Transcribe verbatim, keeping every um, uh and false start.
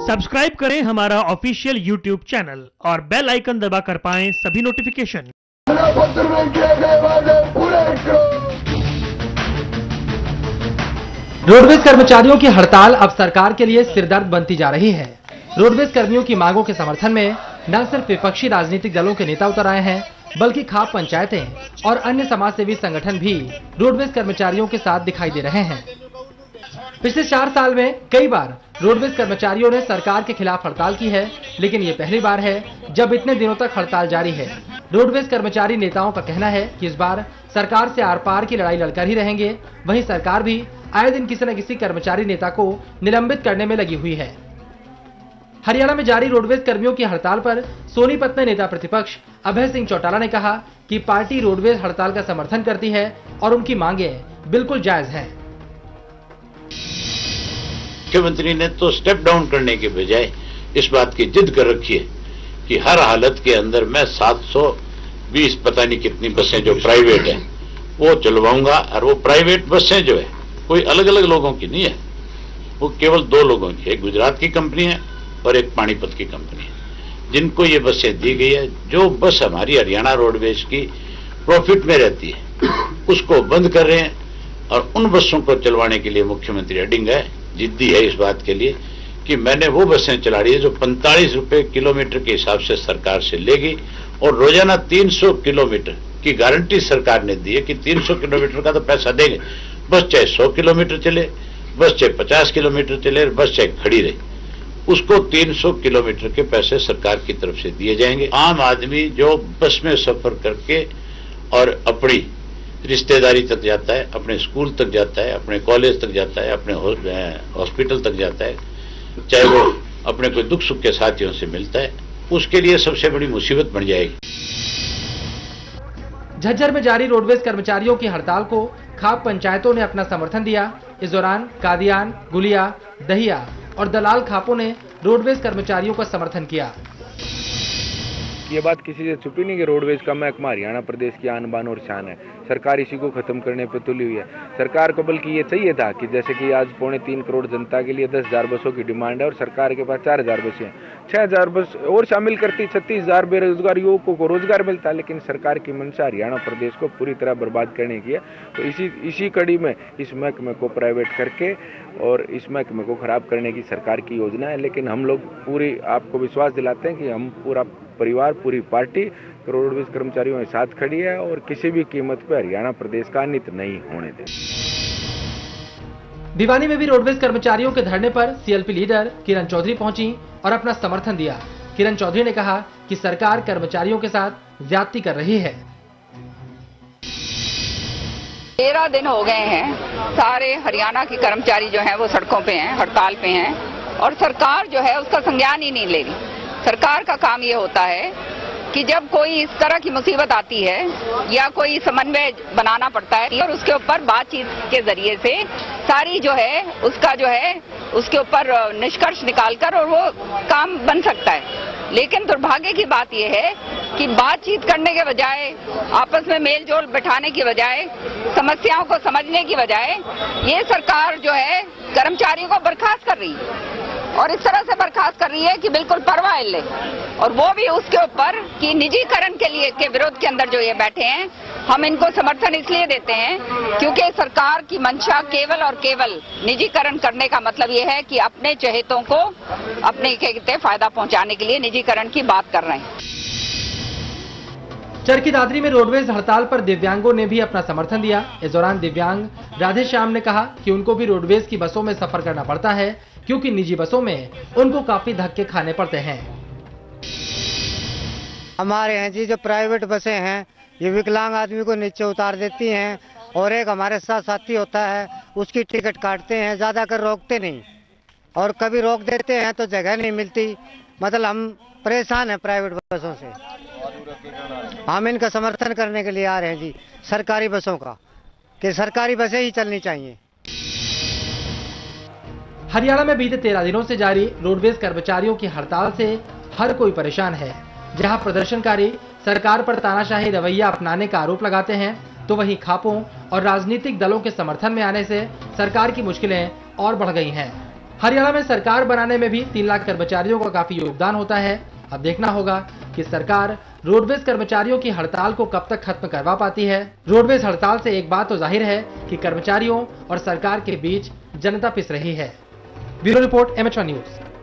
Subscribe करें हमारा official YouTube channel और बेल आइकन दबाकर पाएं सभी नोटिफिकेशन। रोडवेज कर्मचारियों की हड़ताल अब सरकार के लिए सिरदर्द बनती जा रही है। रोडवेज कर्मियों की मांगों के समर्थन में न सिर्फ विपक्षी राजनीतिक दलों के नेता उतर आए हैं, बल्कि खाप पंचायतें और अन्य समाजसेवी संगठन भी रोडवेज कर्मचारियों के साथ दिखाई दे रहे हैं। पिछले चार साल में कई बार रोडवेज कर्मचारियों ने सरकार के खिलाफ हड़ताल की है, लेकिन ये पहली बार है जब इतने दिनों तक हड़ताल जारी है। रोडवेज कर्मचारी नेताओं का कहना है कि इस बार सरकार से आर पार की लड़ाई लड़कर ही रहेंगे। वहीं सरकार भी आए दिन किसी न किसी कर्मचारी नेता को निलंबित करने में लगी हुई है। हरियाणा में जारी रोडवेज कर्मियों की हड़ताल पर सोनीपत में नेता प्रतिपक्ष अभय सिंह चौटाला ने कहा कि पार्टी रोडवेज हड़ताल का समर्थन करती है और उनकी मांगें बिल्कुल जायज हैं। मुख्यमंत्री ने तो स्टेप डाउन करने के बजाय इस बात की जिद कर रखी है कि हर हालत के अंदर मैं सात सौ बीस पता नहीं कितनी बसें जो प्राइवेट हैं वो चलवाऊंगा। और वो प्राइवेट बसें जो है कोई अलग अलग लोगों की नहीं है, वो केवल दो लोगों की, एक गुजरात की कंपनी है और एक पानीपत की कंपनी है, जिनको ये बसें दी गई है। जो बस हमारी हरियाणा रोडवेज की प्रॉफिट में रहती है उसको बंद कर रहे हैं और उन बसों को चलवाने के लिए मुख्यमंत्री अडिंग है, जिद्दी है इस बात के लिए कि मैंने वो बसें चला रही है जो पैंतालीस रुपए किलोमीटर के हिसाब से सरकार से लेगी और रोजाना तीन सौ किलोमीटर की गारंटी सरकार ने दी है कि तीन सौ किलोमीटर का तो पैसा देंगे। बस चाहे सौ किलोमीटर चले, बस चाहे पचास किलोमीटर चले, बस चाहे खड़ी रहे, उसको तीन सौ किलोमीटर के पैसे सरकार की तरफ से दिए जाएंगे। आम आदमी जो बस में सफर करके और अपनी रिश्तेदारी तक जाता है, अपने स्कूल तक जाता है, अपने कॉलेज तक जाता है, अपने हॉस्पिटल तक जाता है, चाहे वो अपने कोई दुख सुख के साथियों से मिलता है, उसके लिए सबसे बड़ी मुसीबत बन जाएगी। झज्जर में जारी रोडवेज कर्मचारियों की हड़ताल को खाप पंचायतों ने अपना समर्थन दिया। इस दौरान कादियान, गुलिया, दहिया और दलाल खापों ने रोडवेज कर्मचारियों का समर्थन किया। ये बात किसी से छुपी नहीं कि रोडवेज का महकमा हरियाणा प्रदेश की आन बान और शान है। सरकार इसी को खत्म करने पे तुली हुई है। सरकार को बल्कि ये चाहिए था कि जैसे कि आज पौने तीन करोड़ जनता के लिए दस हजार बसों की डिमांड है और सरकार के पास चार हजार बसें हैं, छह हजार बस और शामिल करती, छत्तीस हजार बेरोजगार युवकों को रोजगार मिलता। लेकिन सरकार की मंशा हरियाणा प्रदेश को पूरी तरह बर्बाद करने की है। तो इसी इसी कड़ी में इस महकमे को प्राइवेट करके और इस महकमे को खराब करने की सरकार की योजना है। लेकिन हम लोग पूरी आपको विश्वास दिलाते हैं कि हम पूरा परिवार, पूरी पार्टी रोडवेज कर्मचारियों के साथ खड़ी है और किसी भी कीमत पर हरियाणा प्रदेश का अनित नहीं होने दें। भिवानी में भी रोडवेज कर्मचारियों के धरने पर सीएलपी लीडर किरण चौधरी पहुंची और अपना समर्थन दिया। किरण चौधरी ने कहा कि सरकार कर्मचारियों के साथ ज्यादती कर रही है। तेरह दिन हो गए हैं, सारे हरियाणा के कर्मचारी जो हैं वो सड़कों पे हैं, हड़ताल पे हैं और सरकार जो है उसका संज्ञान ही नहीं ले रही। सरकार का काम ये होता है कि जब कोई इस तरह की मुसीबत आती है या कोई समन्वय बनाना पड़ता है और उसके ऊपर बातचीत के जरिए से सारी जो है उसका जो है उसके ऊपर निष्कर्ष निकालकर और वो काम बन सकता है। लेकिन दुर्भाग्य की बात यह है कि बातचीत करने के बजाय, आपस में मेल जोल बिठाने की बजाय, समस्याओं को समझने की बजाय ये सरकार जो है कर्मचारियों को बर्खास्त कर रही है और इस तरह से बर्खास्त कर रही है कि बिल्कुल परवाह ले, और वो भी उसके ऊपर कि निजीकरण के लिए के विरोध के अंदर जो ये बैठे हैं। हम इनको समर्थन इसलिए देते हैं क्योंकि सरकार की मंशा केवल और केवल निजीकरण करने का मतलब ये है कि अपने चहेतों को अपने कहते फायदा पहुंचाने के लिए निजीकरण की बात कर रहे हैं। चरखी दादरी में रोडवेज हड़ताल पर दिव्यांगों ने भी अपना समर्थन दिया। इस दौरान दिव्यांग राधे श्याम ने कहा कि उनको भी रोडवेज की बसों में सफर करना पड़ता है क्योंकि निजी बसों में उनको काफी धक्के खाने पड़ते हैं। हमारे हैं जी जो प्राइवेट बसें हैं ये विकलांग आदमी को नीचे उतार देती हैं और एक हमारे साथ साथी होता है उसकी टिकट काटते हैं, ज्यादा कर रोकते नहीं और कभी रोक देते हैं तो जगह नहीं मिलती। मतलब हम परेशान हैं प्राइवेट बसों से। हम इनका समर्थन करने के लिए आ रहे हैं जी सरकारी बसों का, कि सरकारी बसें ही चलनी चाहिए। हरियाणा में बीते तेरह दिनों से जारी रोडवेज कर्मचारियों की हड़ताल से हर कोई परेशान है। जहां प्रदर्शनकारी सरकार पर तानाशाही रवैया अपनाने का आरोप लगाते हैं, तो वहीं खापों और राजनीतिक दलों के समर्थन में आने से सरकार की मुश्किलें और बढ़ गई हैं। हरियाणा में सरकार बनाने में भी तीन लाख कर्मचारियों का काफी योगदान होता है। अब देखना होगा कि सरकार रोडवेज कर्मचारियों की हड़ताल को कब तक खत्म करवा पाती है। रोडवेज हड़ताल से एक बात तो जाहिर है कि कर्मचारियों और सरकार के बीच जनता पिस रही है। Bureau report, M H one news.